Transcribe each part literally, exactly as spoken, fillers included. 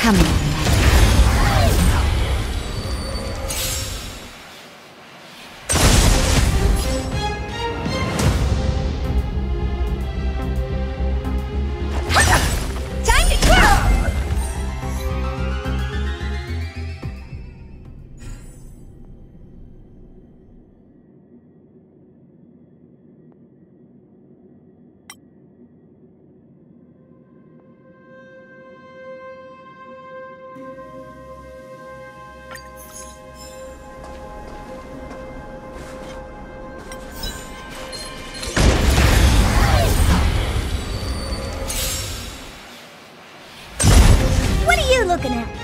Come on. Looking at.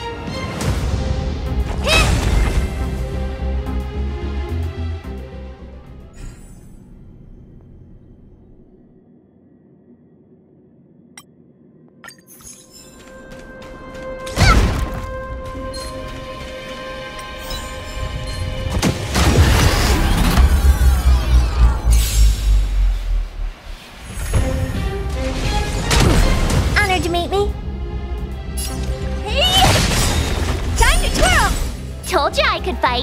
Honored to meet me. Told you I could fight.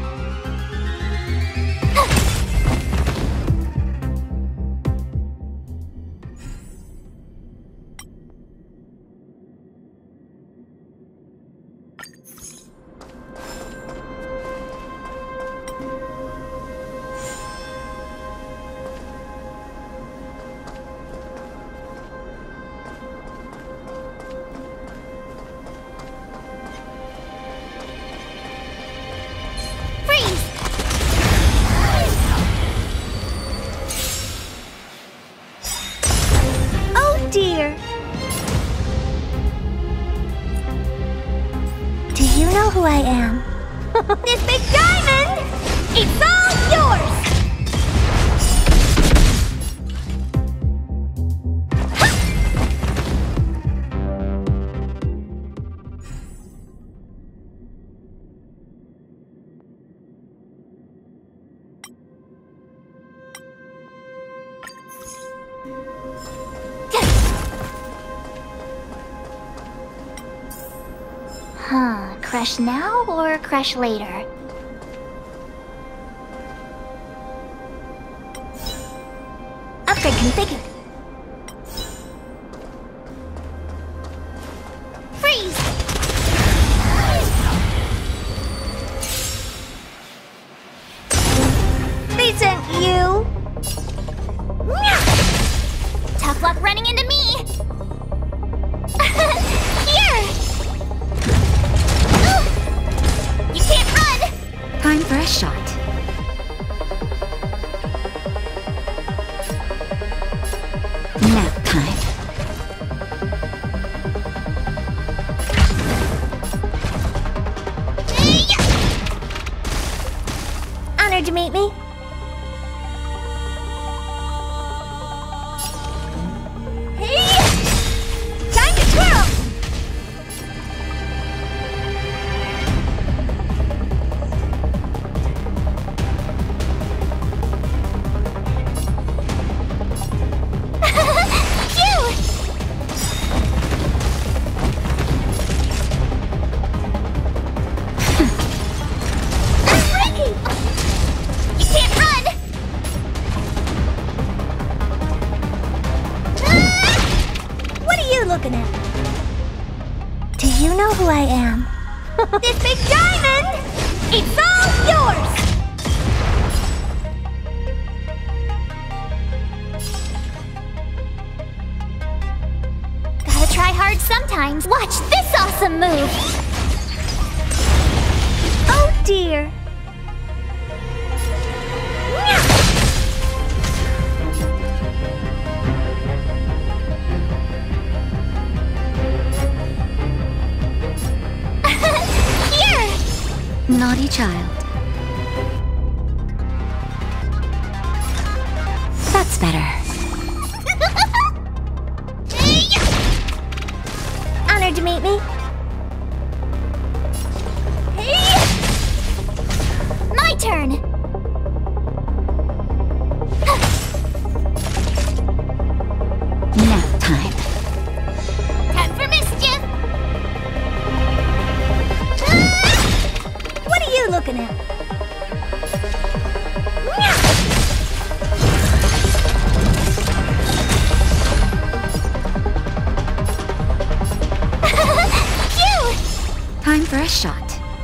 Dear. Do you know who I am? This big diamond! It's all yours! Huh, crush now or crush later? Upgrade configured. Freeze! They sent you. Tough luck running into me! Here! You can't run! Time for a shot. Nap time. Honored to meet me. Time to twirl! Looking at. Do you know who I am? This big diamond! It's all yours! Gotta try hard sometimes. Watch this awesome move! Oh dear. Naughty child. That's better. Honored to meet me. My turn! Nap time. Time for mischief! Time for a shot.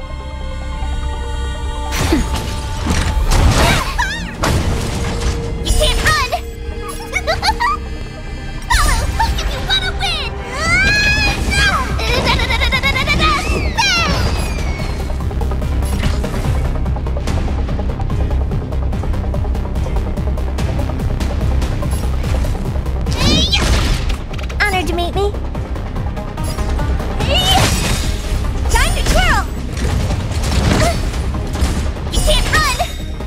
You can't run! Follow hook if you wanna win! Honored to meet me. Time to twirl! You can't run!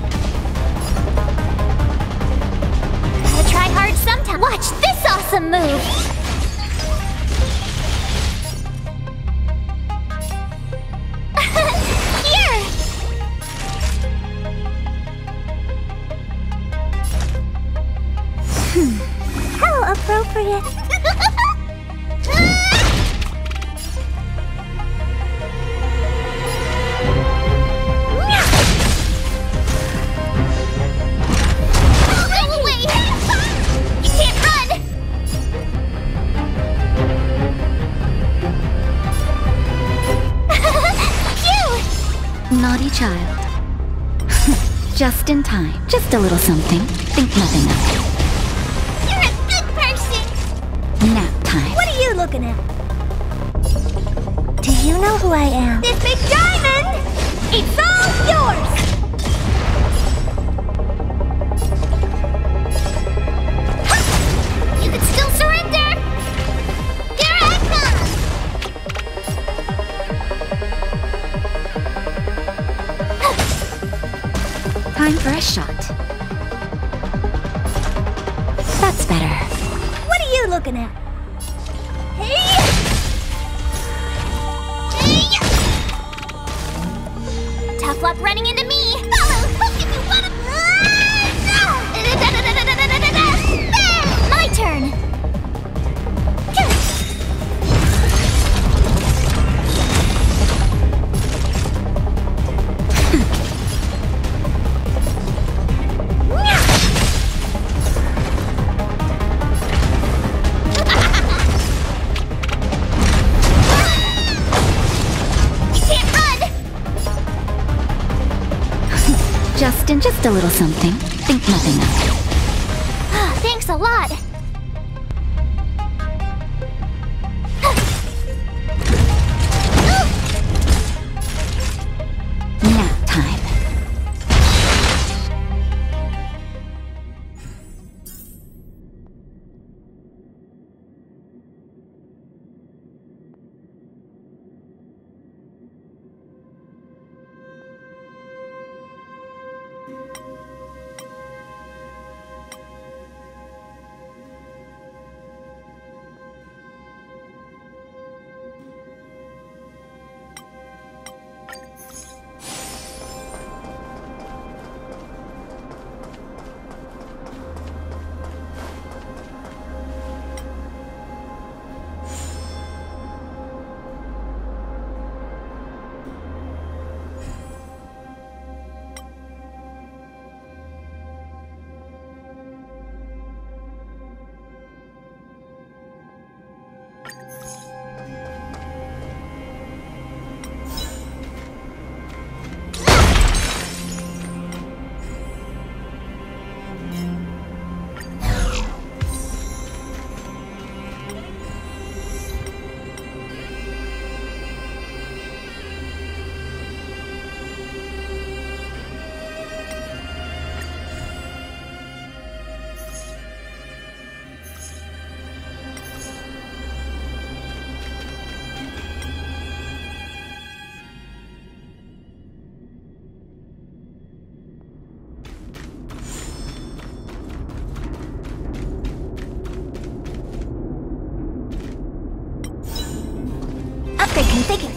Gotta try hard sometime. Watch this awesome move! Here! How appropriate. Go away! You can't run! Phew! Naughty child. Just in time. Just a little something. Think nothing of You're a good person! it. Nap time. What are you looking at? Do you know who I am? This big diamond! It's all yours! Ha! You can still surrender! Here I come! Time for a shot. That's better. What are you looking at? Hey! Hey! Tough luck running into me! Follow hook if you wanna... My turn! You can't run! Just in just a little something. Think nothing of it. Thanks a lot! Nap time. Upgrade configured.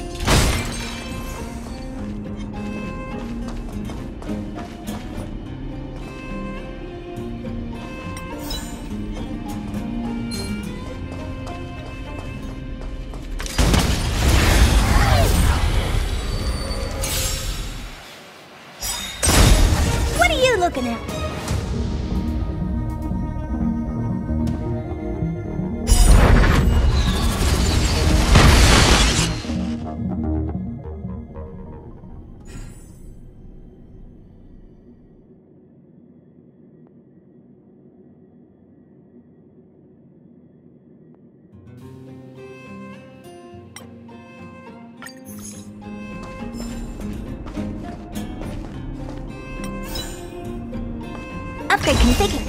What are you looking at? Upgrade configured.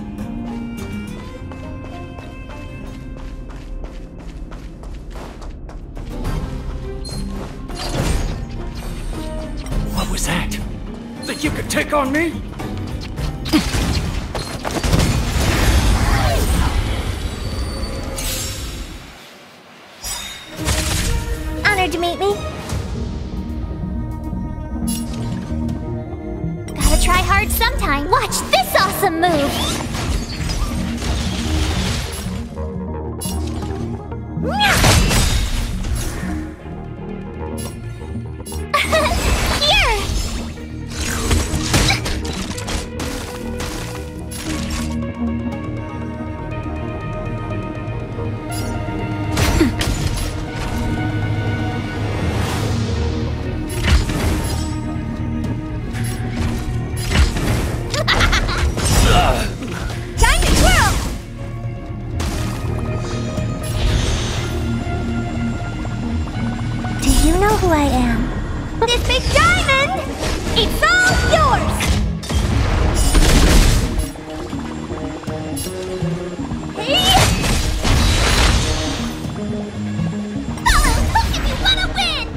What was that? Think you could take on me? Honored to meet me. Gotta try hard sometime. Watch this awesome move! Here! Time to twirl! Do you know who I am? This big diamond! It's all yours! Hey! Follow hook if you wanna win!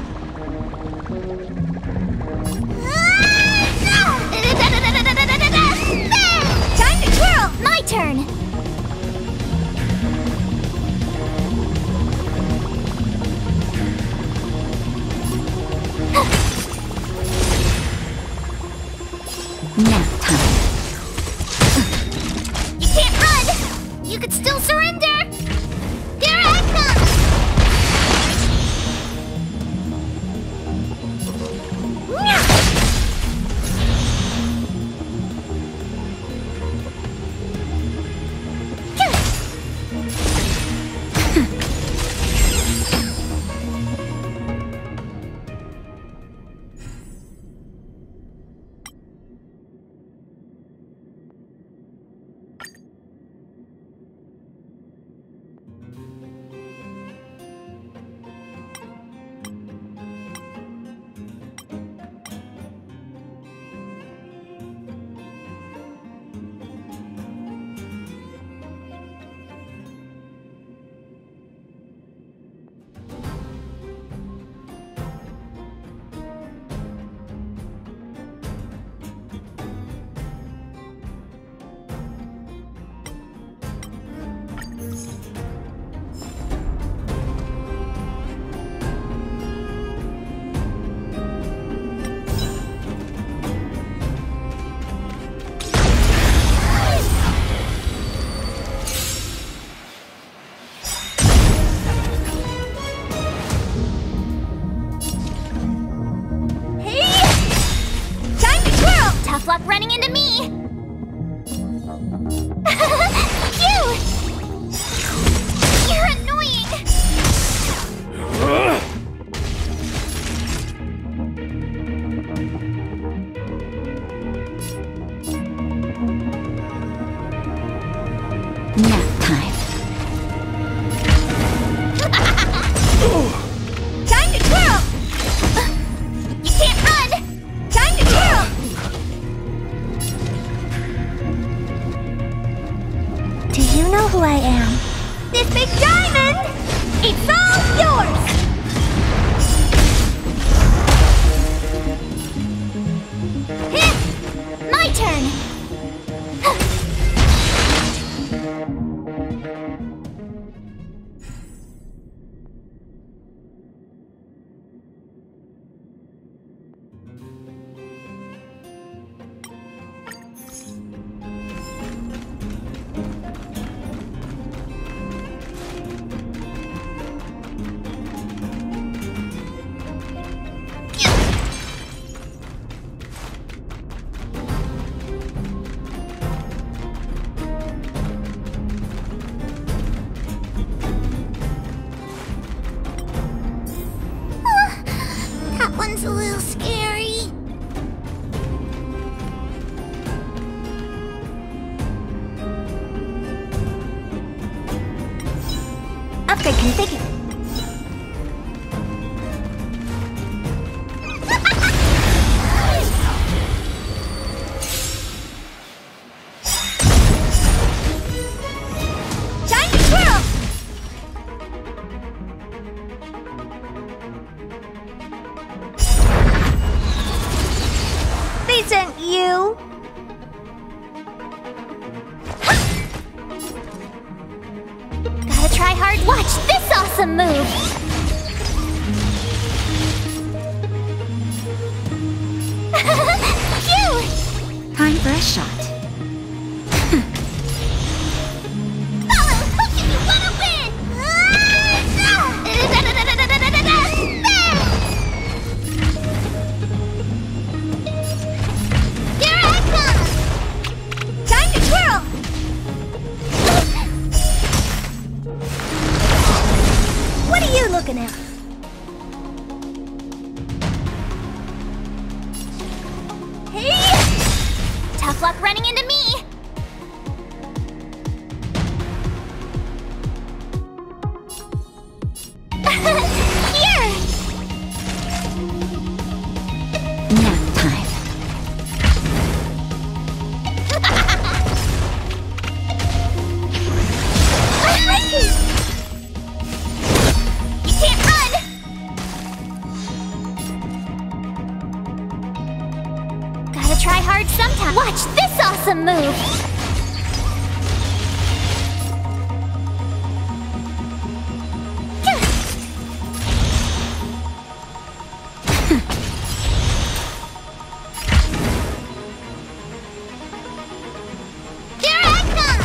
Time to twirl! My turn! Nap time. You can't run! You could still surrender! Here I come! Tough luck running into me! You! You're annoying! Nap time. Time to twirl! You can't run! Time to twirl! Do you know who I am? This big diamond! It's all yours! Hit! My turn! That one's a little scary. Upgrade configured. Tough luck running into me! Here! Nap time. You can't run! Gotta try hard sometime. Watch this awesome move! Here I come!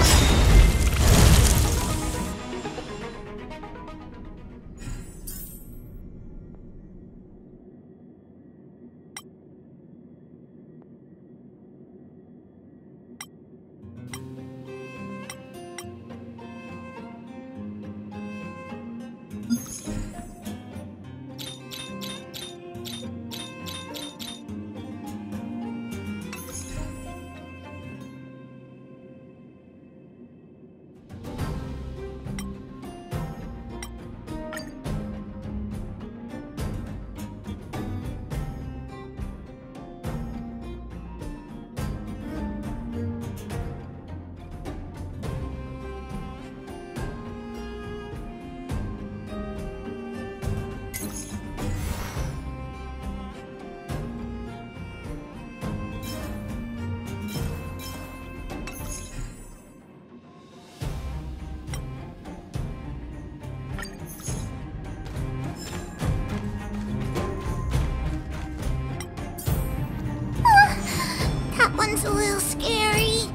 That one's a little scary.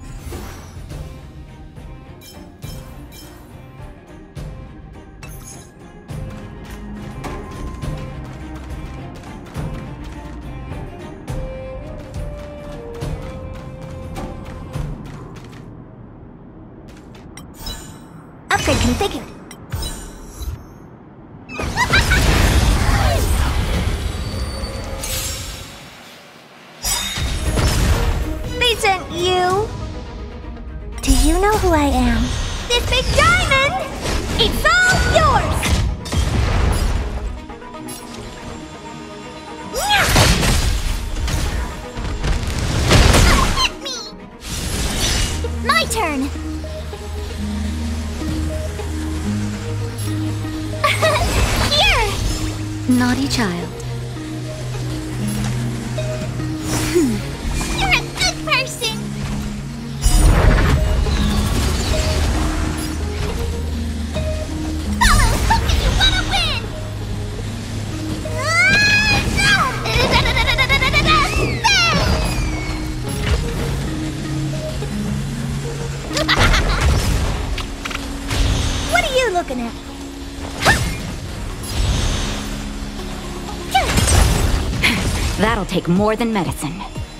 Upgrade configured. They sent you. Do you know who I am? This big diamond! It's all yours! Hit me! My turn! Here! Naughty child. You're a good person! Follow hook if you wanna win! What are you looking at? That'll take more than medicine.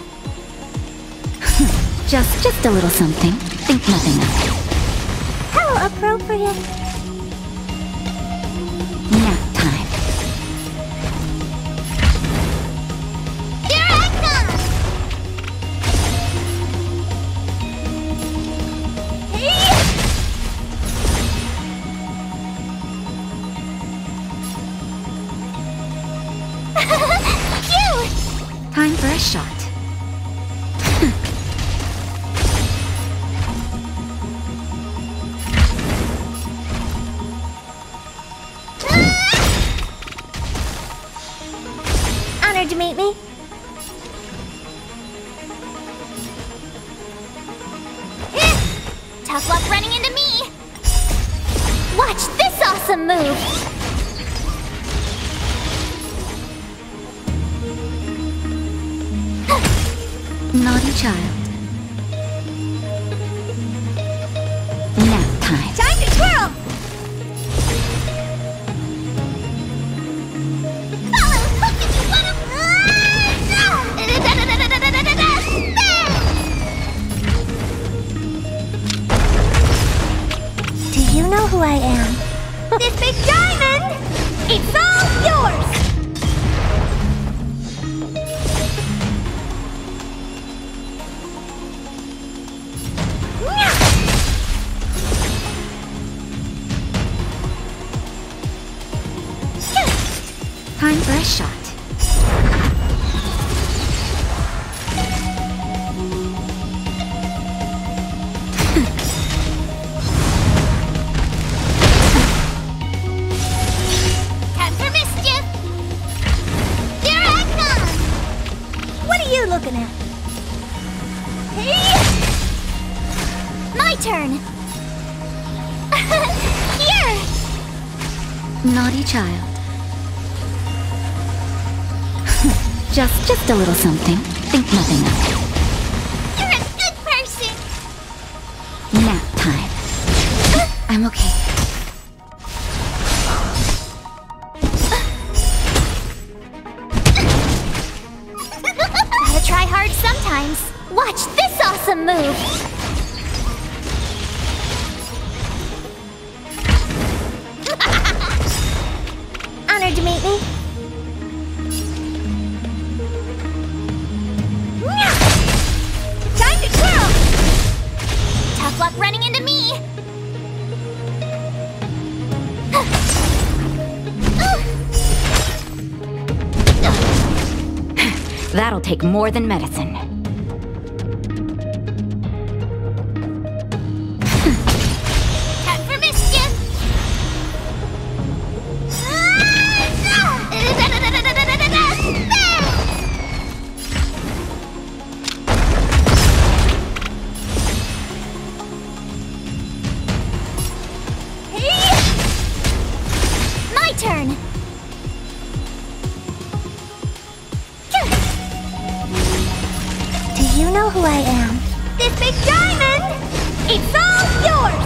just, just a little something. Think nothing of it. How appropriate. Nap time. Here I come! Phew! Time for a shot. Honored to meet me. Tough luck running into me! Watch this awesome move! Naughty child. Nap time. Time to twirl. Follow hook if you wanna... Do you know who I am? This big diamond! It's all yours! Time for a shot. Time for mischief! Here I come! What are you looking at? Hey! My turn! Here! Naughty child. just, just a little something. Think nothing of it. You're a good person! Nap time. I'm okay. Gotta try hard sometimes. Watch this awesome move! Honored to meet me. Time to twirl! Tough luck running into me! That'll take more than medicine. Time for mischief! My turn! Do you know who I am? This big diamond! It's all yours!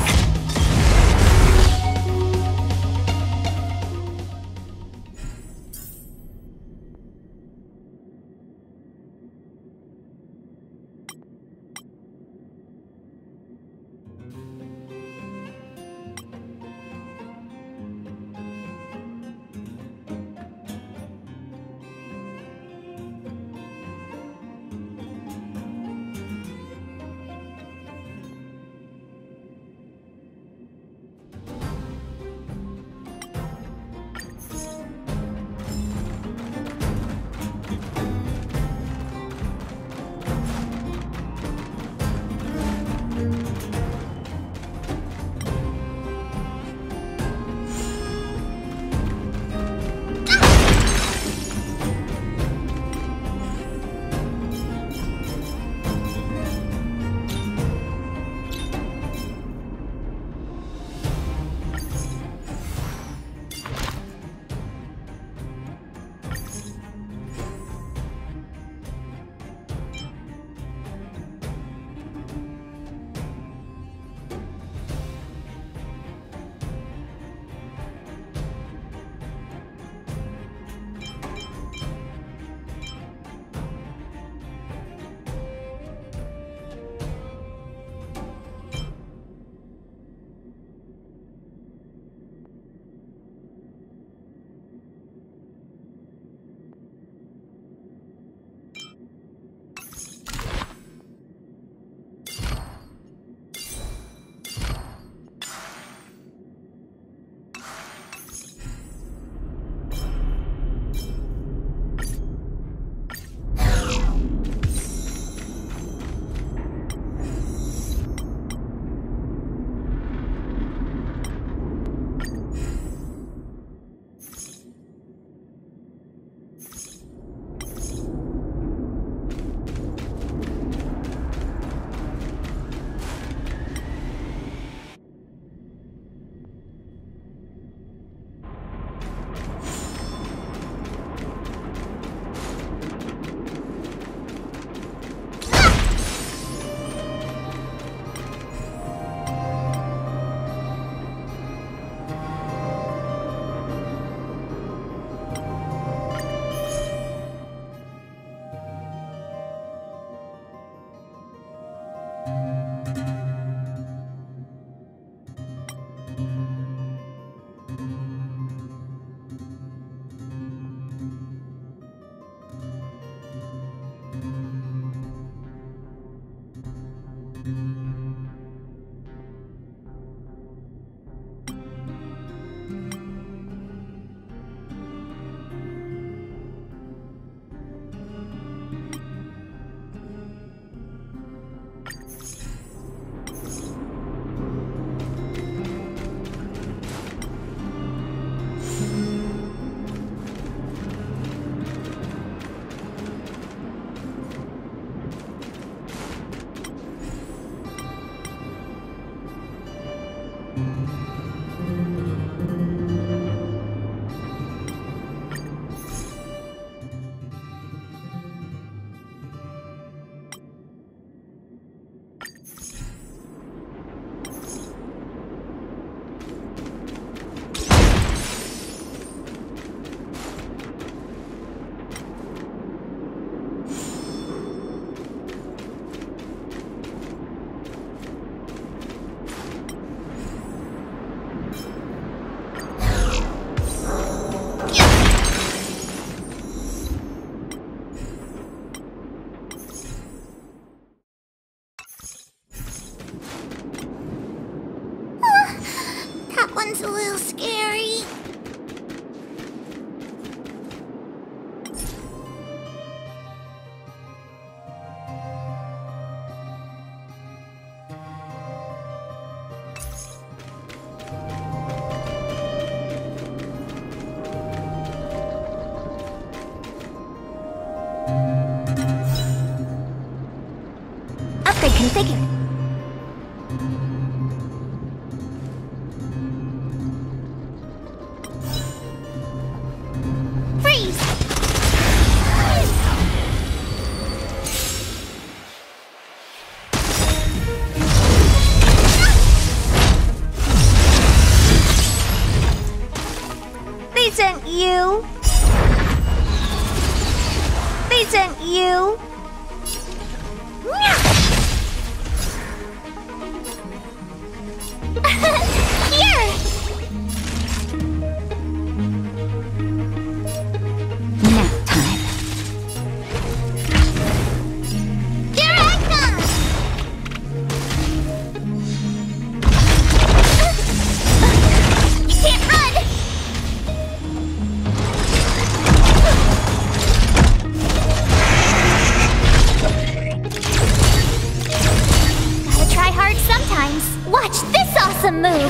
figured. Freeze! They sent you. They sent you. Here! Nap time. Here I come! You can't run! Gotta try hard sometimes. Watch this awesome move!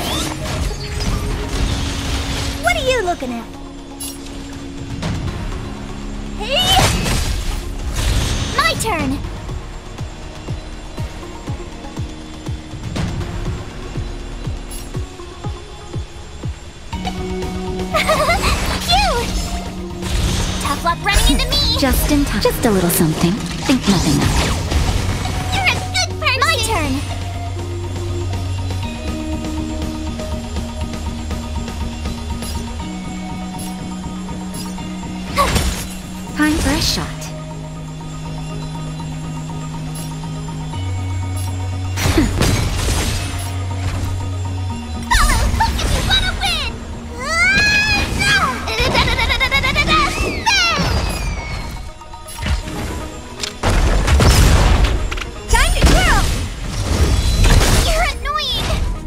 What are you looking at? Hey! My turn! Cute! Tough luck running into me! Just in time. Just a little something. Think nothing of it. You're a good person! My turn! Time for a shot. Follow Hook if you wanna win! Time to twirl! You're annoying!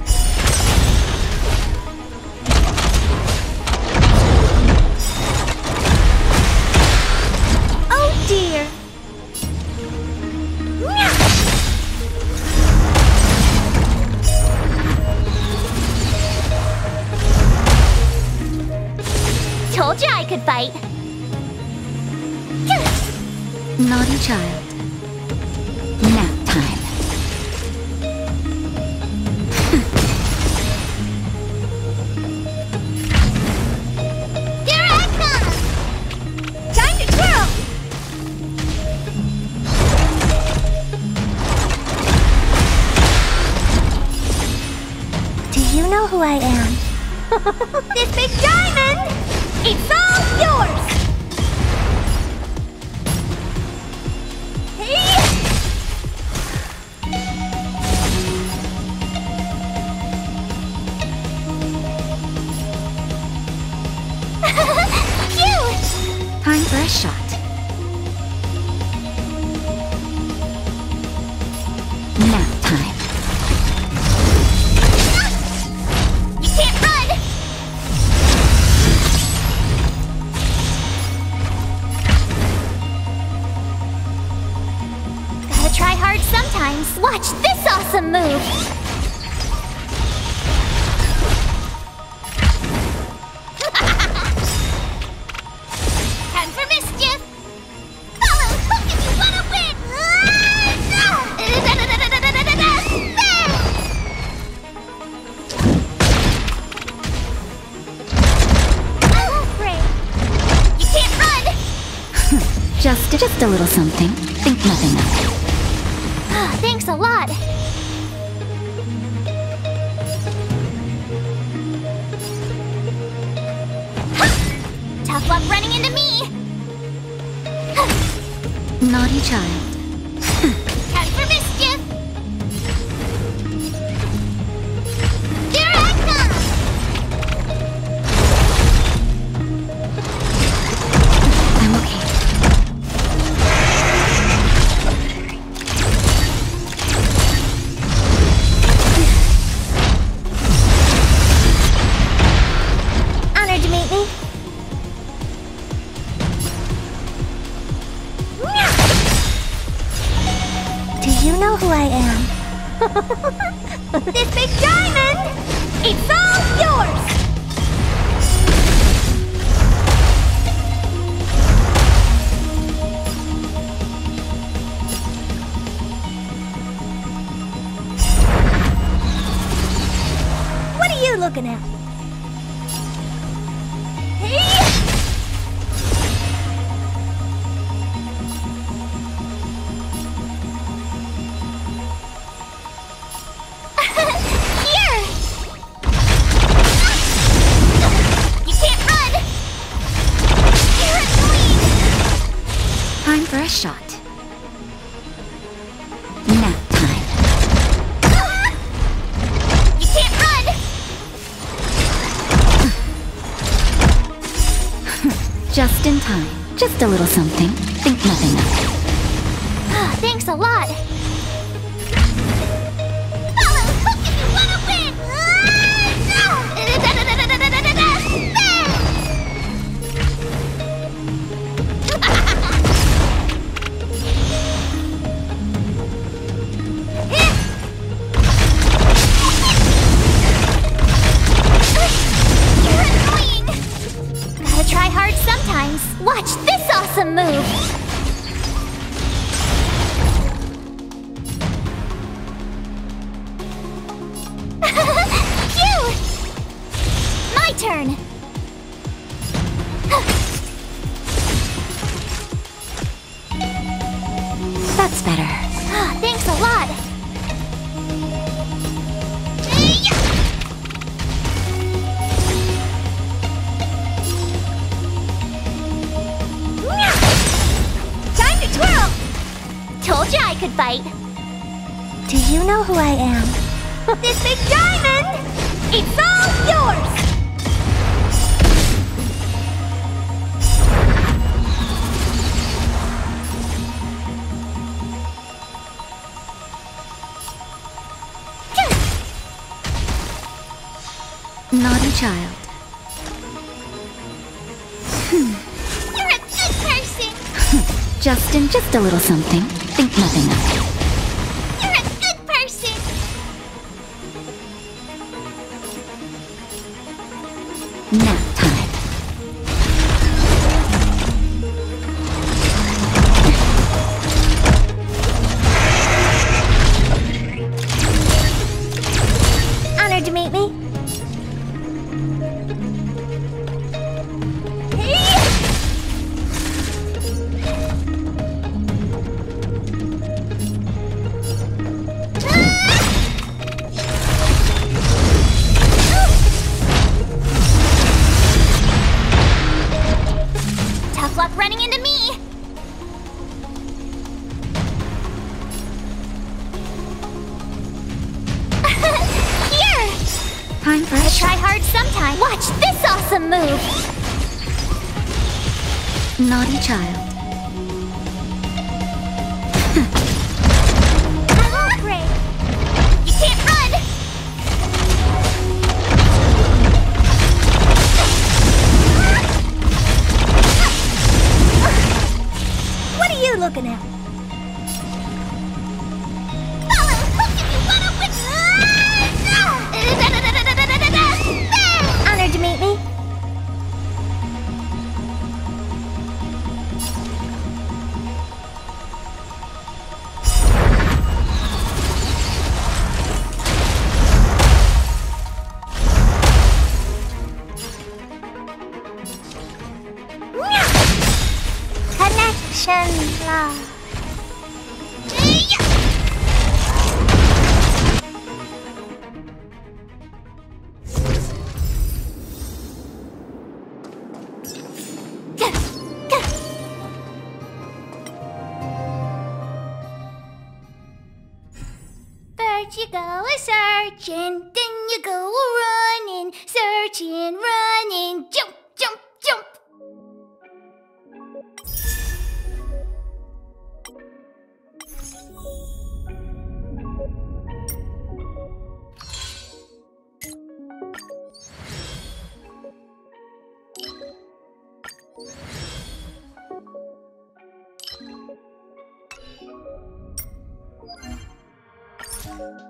Oh dear! Told you I could fight. Naughty child. Nap time. Here I come! Time to twirl! Do you know who I am? This big diamond! It's all yours! Hey! Cute! Time for a shot. Nap time. You can't run! Gotta try hard sometimes. Watch this awesome move! Time for mischief! Follow Hook if you wanna win! I'm afraid. You can't run! Just, just a little something. Think nothing of it. Thanks a lot. Tough luck running into me. Naughty child. Time for mischief. Here I come. I'm okay. Honored to meet me. Do you know who I am? This big diamond! It's all yours! looking at? Hey! Time for a shot. Nap time. You can't run! Just in time. Just a little something. Think nothing of it. Thanks a lot. Follow Hook if you wanna win! Try hard sometimes. Watch this awesome move! Phew! My turn! That's better. Thanks a lot! Told you I could fight. Do you know who I am? This big diamond! It's all yours! Naughty child. You're a good person! Justin, just a little something. Think nothing of it. You're a good person! Nap time. Honored to meet me. Tough luck running into me! Here! Time for a Gotta shot. try hard sometime. Watch this awesome move! Naughty child. I won't break! You can't run! What are you looking at? Follow Hook if you wanna win! Honored to meet me. Connection lost. First you go searching, then you go running, searching, running, jump, jump, jump. Thank you.